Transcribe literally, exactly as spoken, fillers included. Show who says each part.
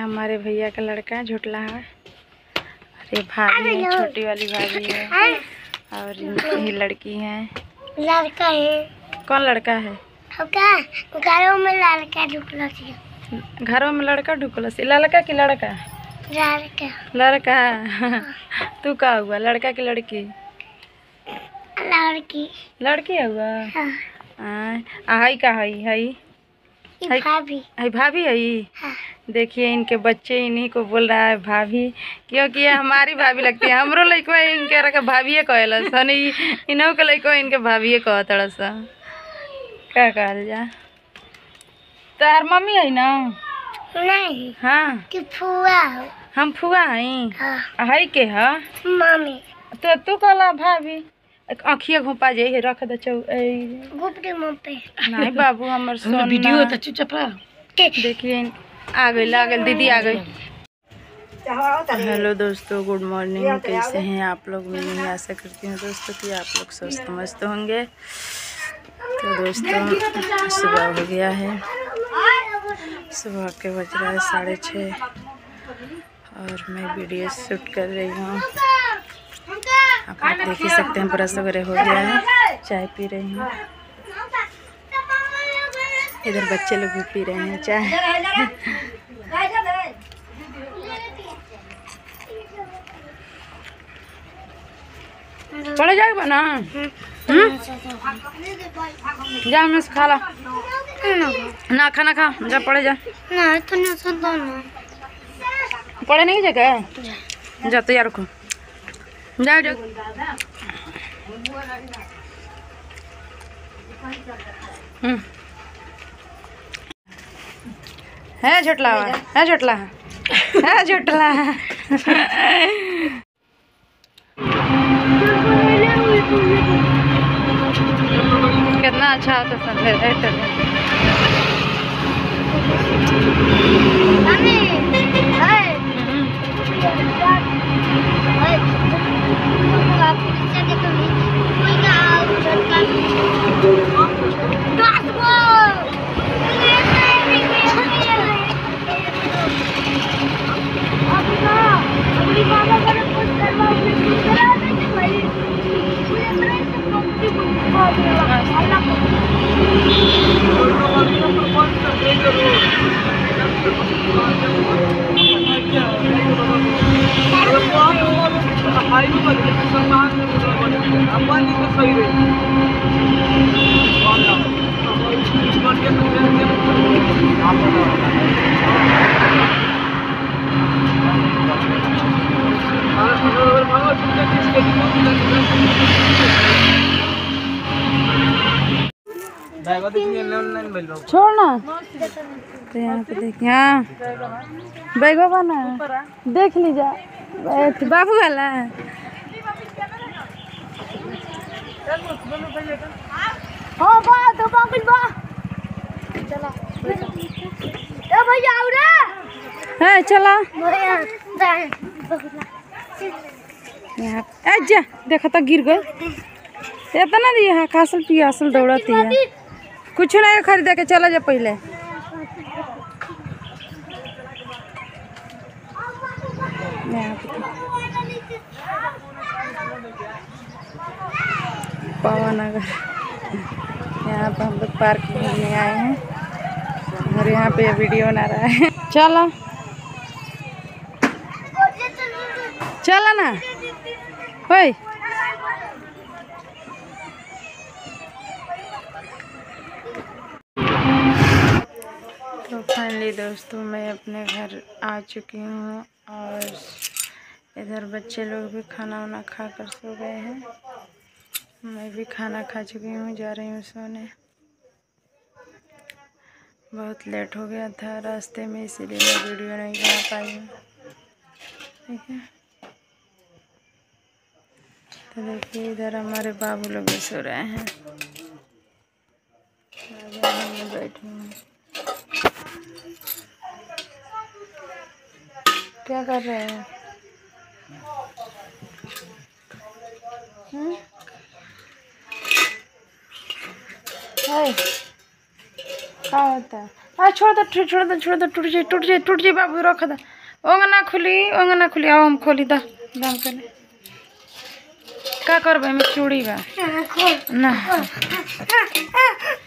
Speaker 1: हमारे भैया का लड़का है, झुटला है। अरे भाभी है, छोटी वाली भाभी है और ये लड़की है।
Speaker 2: लड़का है।
Speaker 1: कौन लड़का है?
Speaker 2: घरों में लड़का ढुकला।
Speaker 1: घरों में लड़का ढुकला से लड़का की लड़का?
Speaker 2: लड़का।
Speaker 1: लड़का। तू का हुआ, लड़का की लड़की?
Speaker 2: लड़की।
Speaker 1: लड़की हुआ। हाँ। हाई का हई हई
Speaker 2: भाभी।
Speaker 1: हई भाभी हई। देखिए इनके बच्चे इन्हीं को बोल रहा है भाभी, क्योंकि ये हमारी भाभी लगती है। हमरो लइको इनके रखा भाभी कहला सन, इन्हों के लइको इनके भाभी कहता सा। क्या कहल जा? तार मम्मी है ना?
Speaker 2: नहीं।
Speaker 1: हाँ
Speaker 2: कि फुआ हो।
Speaker 1: हम फुआ हई।
Speaker 2: हाँ।
Speaker 1: हई के है
Speaker 2: मम्मी।
Speaker 1: तो तू कहला भाभी। आँखिया घोपा जाए रख दे चौ
Speaker 2: घुपड़ी मुँह पे।
Speaker 1: नहीं बाबू हमर सोना
Speaker 3: वीडियो तो चुप रह।
Speaker 1: देखिए आ गई आ गई दीदी आ गई। हेलो दोस्तों, गुड मॉर्निंग। कैसे हैं आप लोग? मैं यही आशा करती हूँ दोस्तों कि आप लोग स्वस्थ मस्त होंगे। तो दोस्तों सुबह हो गया है, सुबह के बज रहा है साढ़े छः और मैं वीडियो शूट कर रही हूँ। आप लोग देख ही सकते हैं, ब्रश वगैरह हो गया है, चाय पी रही हूँ। इधर बच्चे लोग भी पी रहे हैं चाय। पढ़े जाएगा ना? जा मैं खा ला ना, खाना खा जा, पढ़े जा।
Speaker 2: नहीं तो नहीं सुनता ना।
Speaker 1: पढ़े नहीं जगह जा, तैयार रखो जा जा। हम्म है झुटला है झुटला है झुटला है। कितना अच्छा होता सब है। छोड़ना तो यहाँ पे देखिए, हाँ बैगो बना देख लीजिए, बाबू वाला है। चला यहाँ जा, देखा तो गिर गए इतना दी है। कासल पियासल दौड़ती है, कुछ नहीं खरीद के चला जा। पहले पवन नगर, यहाँ पे हम लोग पार्क घूमने आए हैं और यहाँ पे वीडियो बना रहा है। चलो चला ना भाई। तो फाइनली दोस्तों मैं अपने घर आ चुकी हूँ और इधर बच्चे लोग भी खाना वाना खा कर सो गए हैं। मैं भी खाना खा चुकी हूँ, जा रही हूँ सोने। बहुत लेट हो गया था रास्ते में, इसीलिए मैं वीडियो नहीं बना पाई हूँ। ठीक है, तो देखिए इधर हमारे बाबू लोग भी सो रहे हैं, मैं बैठी हूँ। क्या कर रहे हैं? हम्म क्या होता है? आ छोड़ दो छोड़ दो छोड़ दो टूट जाए टूट जाए टूट जाए बाबू रख दो ओंग ना खुली ओंग ना खुली आओ हम खोली दा दाम करे का करबे में चूड़ी बा ना